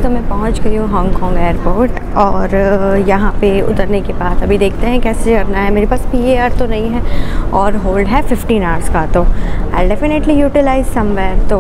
तो मैं पहुंच गई हूँ हांगकांग एयरपोर्ट और यहाँ पे उतरने के बाद अभी देखते हैं कैसे चढ़ना है। मेरे पास PAR तो नहीं है और होल्ड है 15 आवर्स का, तो आई डेफिनेटली यूटिलाइज समवेयर। तो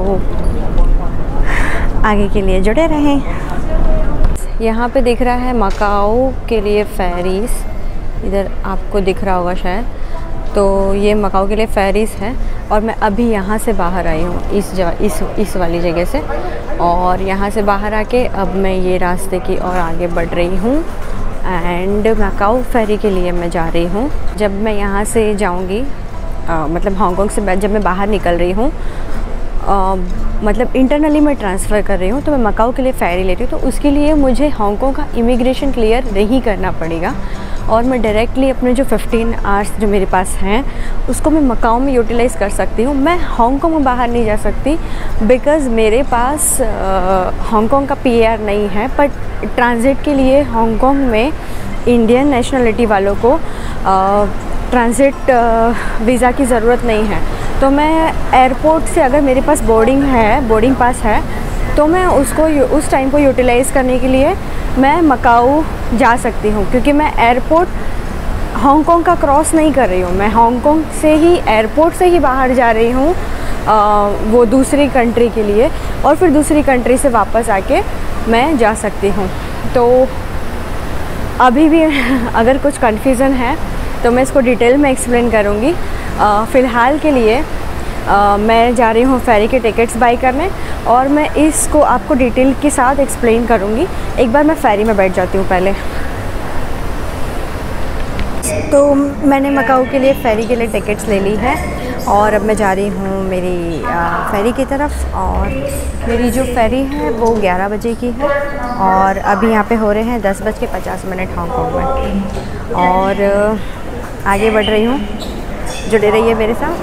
आगे के लिए जुड़े रहें। यहाँ पे दिख रहा है मकाओ के लिए फेरीज़, इधर आपको दिख रहा होगा शायद। तो ये मकाओ के लिए फेरीज़ है और मैं अभी यहाँ से बाहर आई हूँ इस वाली जगह से, और यहाँ से बाहर आके अब मैं ये रास्ते की और आगे बढ़ रही हूँ एंड मकाओ फेरी के लिए मैं जा रही हूँ। जब मैं यहाँ से जाऊँगी मतलब हांगकांग से जब मैं बाहर निकल रही हूँ, मतलब इंटरनली मैं ट्रांसफ़र कर रही हूँ, तो मैं मकाओ के लिए फ़ेरी लेती हूँ। तो उसके लिए मुझे हांगकांग का इमिग्रेशन क्लियर नहीं करना पड़ेगा और मैं डायरेक्टली अपने जो 15 आवर्स जो मेरे पास हैं उसको मैं मकाओ में यूटिलाइज़ कर सकती हूँ। मैं हांगकांग में बाहर नहीं जा सकती बिकॉज़ मेरे पास हांगकांग का PAR नहीं है, पर ट्रांज़िट के लिए हांगकांग में इंडियन नेशनलिटी वालों को ट्रांज़िट वीज़ा की ज़रूरत नहीं है। तो मैं एयरपोर्ट से अगर मेरे पास बोर्डिंग पास है तो मैं उसको उस टाइम को यूटिलाइज़ करने के लिए मैं मकाओ जा सकती हूँ, क्योंकि मैं एयरपोर्ट हांगकांग का क्रॉस नहीं कर रही हूँ। मैं हांगकांग से ही एयरपोर्ट से ही बाहर जा रही हूँ वो दूसरी कंट्री के लिए, और फिर दूसरी कंट्री से वापस आके मैं जा सकती हूँ। तो अभी भी अगर कुछ कन्फ्यूज़न है तो मैं इसको डिटेल में एक्सप्लेन करूँगी। फ़िलहाल के लिए मैं जा रही हूँ फेरी के टिकट्स बाई करने और मैं इसको आपको डिटेल के साथ एक्सप्लेन करूँगी। एक बार मैं फेरी में बैठ जाती हूँ पहले। तो मैंने मकाओ के लिए फ़ेरी के लिए टिकट्स ले ली है और अब मैं जा रही हूँ मेरी फ़ेरी की तरफ। और मेरी जो फ़ेरी है वो 11 बजे की है और अभी यहाँ पे हो रहे हैं 10:50 हांगकांग में, और आगे बढ़ रही हूँ। जुड़े रहिए मेरे साथ।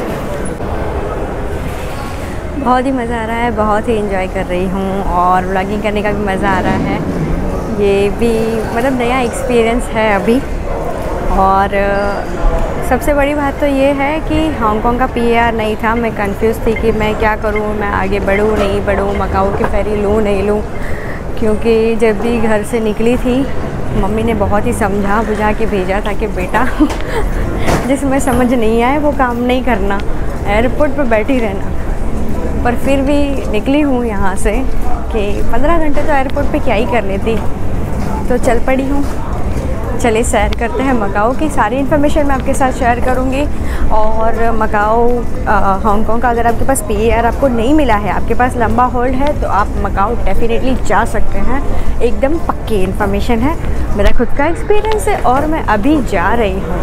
बहुत ही मज़ा आ रहा है, बहुत ही एंजॉय कर रही हूँ और व्लॉगिंग करने का भी मज़ा आ रहा है। ये भी मतलब नया एक्सपीरियंस है अभी। और सबसे बड़ी बात तो ये है कि हांगकांग का PAR नहीं था। मैं कंफ्यूज थी कि मैं क्या करूँ, मैं आगे बढ़ूँ नहीं बढ़ूँ, मकाओ की फ़ेरी लूँ नहीं लूँ, क्योंकि जब भी घर से निकली थी मम्मी ने बहुत ही समझा बुझा के भेजा था कि बेटा जिसमें समझ नहीं आए वो काम नहीं करना, एयरपोर्ट पर बैठी रहना। पर फिर भी निकली हूँ यहाँ से कि 15 घंटे तो एयरपोर्ट पे क्या ही कर लेती, तो चल पड़ी हूँ। चलिए सैर करते हैं मकाओ की। सारी इन्फॉर्मेशन मैं आपके साथ शेयर करूँगी। और मकाओ हांगकांग का अगर आपके पास PAR आपको नहीं मिला है, आपके पास लंबा होल्ड है, तो आप मकाओ डेफिनेटली जा सकते हैं। एकदम पक्की इन्फॉर्मेशन है, मेरा खुद का एक्सपीरियंस है और मैं अभी जा रही हूँ।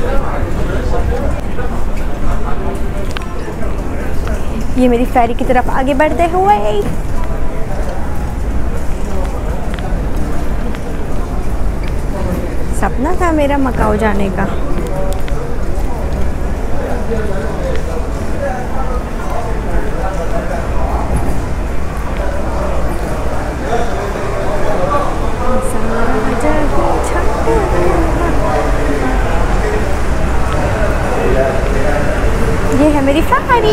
ये मेरी फ़ेरी की तरफ आगे बढ़ते हुए सपना था मेरा मकाओ जाने का। ये है मेरी फ़ेरी।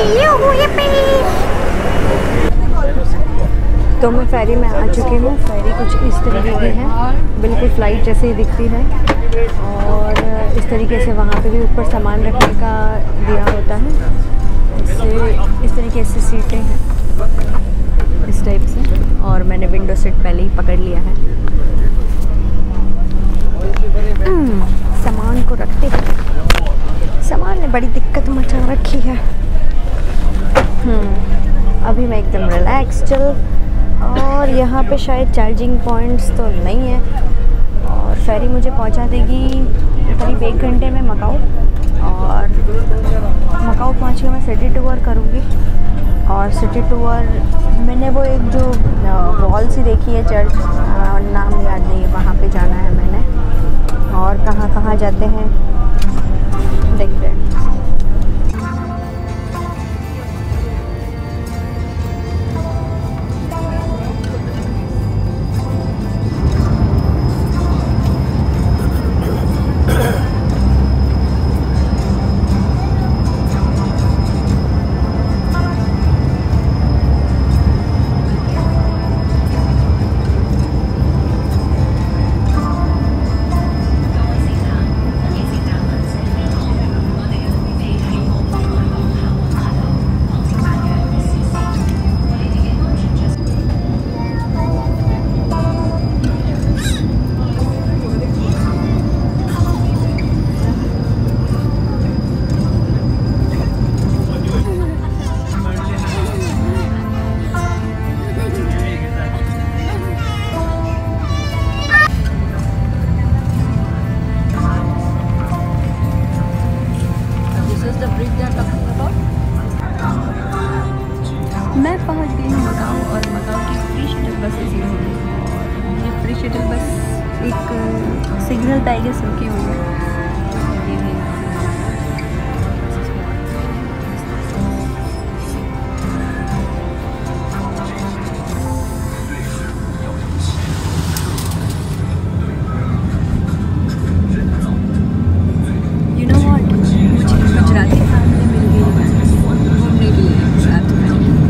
तो मैं फ़ेरी में आ चुकी हूँ। फ़ेरी कुछ इस तरीके की है, बिल्कुल फ़्लाइट जैसे ही दिखती है। और इस तरीके से वहाँ पे भी ऊपर सामान रखने का दिया होता है। इस तरीके से सीटें हैं इस टाइप से, और मैंने विंडो सीट पहले ही पकड़ लिया है। सामान को रखते सामान ने बड़ी दिक्कत मचा रखी है। अभी मैं एकदम रिलैक्स चल। और यहाँ पे शायद चार्जिंग पॉइंट्स तो नहीं है। और फ़ेरी मुझे पहुँचा देगी करीब 1 घंटे में मकाओ। और मकाओ पहुँच के मैं सिटी टूर करूँगी। और सिटी टूर मैंने वो एक जो वॉल सी देखी है, चर्च नाम याद नहीं है, वहाँ पे जाना है मैंने। और कहाँ कहाँ जाते हैं देखते हैं। एक सिग्नल पे आई गेस रुके हुए हैं। You know what? मुझे गुजराती फैमिली मिल गई घूमने के लिए साथ में।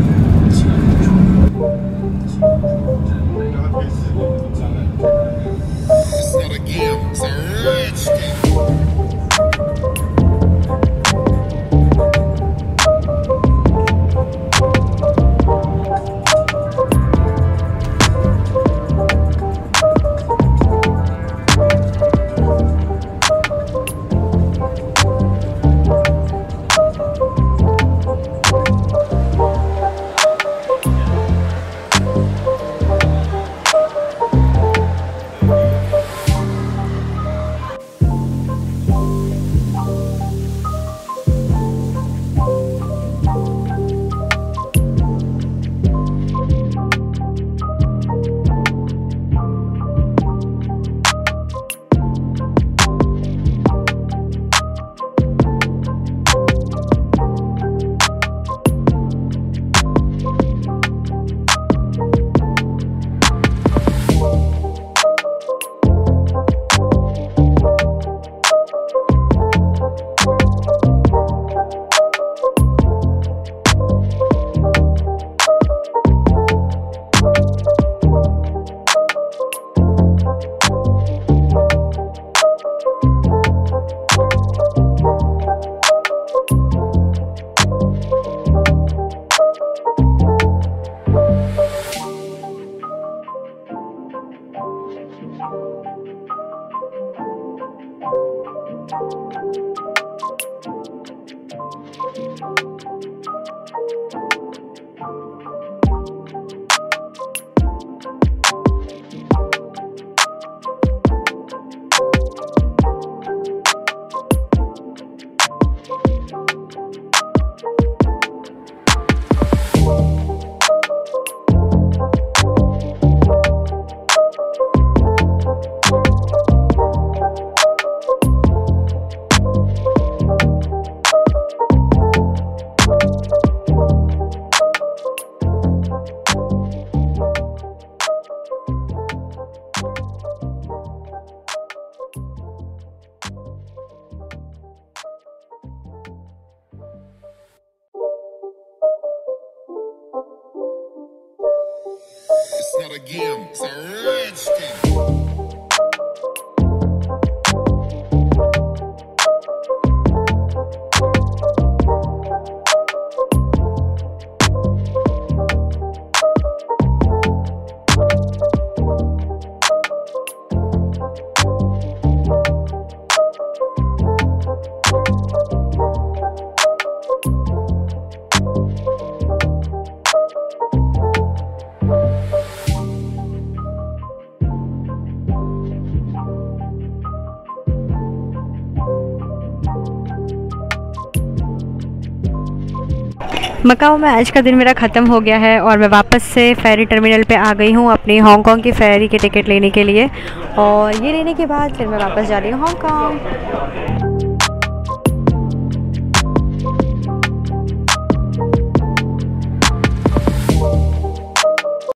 It's not a game, it's a rich thing. Macau में आज का दिन मेरा ख़त्म हो गया है और मैं वापस से फेरी टर्मिनल पे आ गई हूँ अपनी हांगकांग की फेरी की टिकट लेने के लिए। और ये लेने के बाद फिर मैं वापस जा रही हूँ हांगकांग।